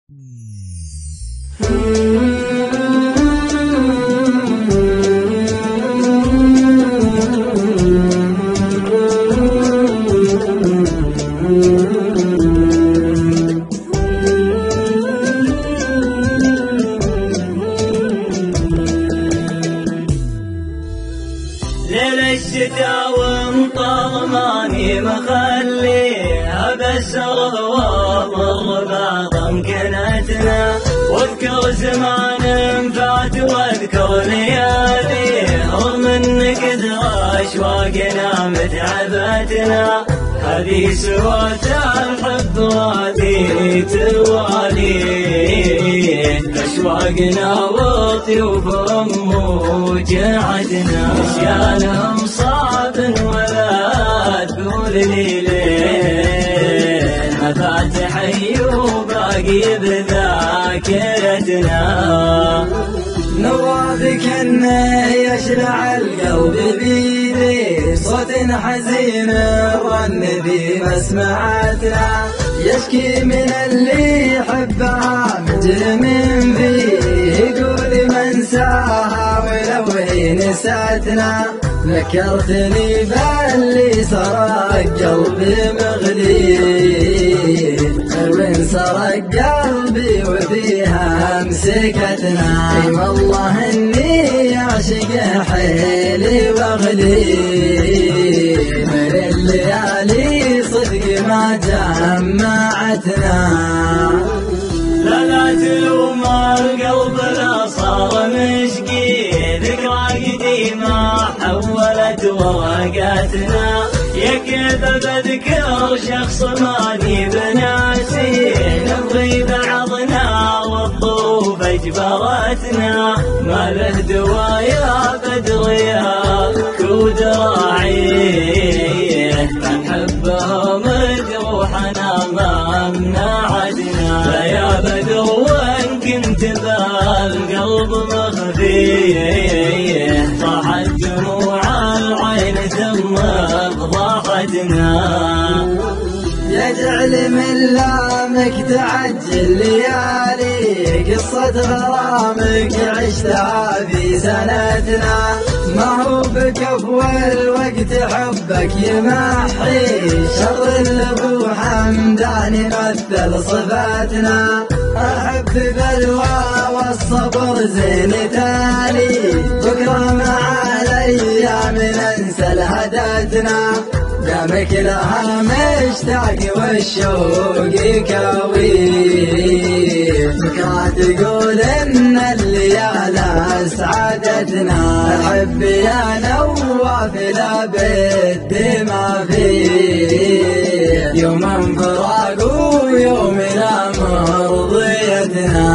ليل الشتاء ومطر ماني مخليها بسره ومر بعض امكنتنا، واذكر زمان فات واذكر ليالي رغم ان كثر اشواقنا متعبتنا، هذه سوات الحب وهذه توالي أشواقنا وطيوف موجعتنا، نسيانهم صعب ولا تقول لي ليه ما فات حي وباقي بذاكرتنا، نوابك انه يشلع القلب بيدي صوت حزين الرن بمسمعتنا، يشكي من اللي يحبها مجرم فيه يقول من ساها ولو هي نساتنا، ذكرتني باللي سرق قلبي مغلي من سرق قلبي وفيها مسكتنا، اي والله اني اعشق حيلي واغلي من الليالي صدق ما جمعتنا، لا تلوم القلب لا صار مشقي ذكرى قديمة حولت ورقاتنا، يا كيف بذكر شخص ماني بناسي نبغي بعضنا والظروف اجبرتنا، ما له دوايا بدر يا كود راعيه نحبهم جروحنا ما منعتنا، لا يا بدر وان كنت بالقلب مخفيه طاحت دموع العين ثم فضحتنا، يجعل من لامك تعجل ليالي قصة غرامك عشتها في سنتنا، ما هو بكفو الوقت حبك يمحي شر الابو حمدان يمثل صفاتنا، احب بلوى والصبر زين تالي بكره مع الايام ننسى الهداتنا، دامك لها مشتاق والشوق يكاوي بكره تقول ان الليالي اسعدتنا، احب يا نواف لا بد ما فيه يوم فراق ويوم لا مرضيتنا.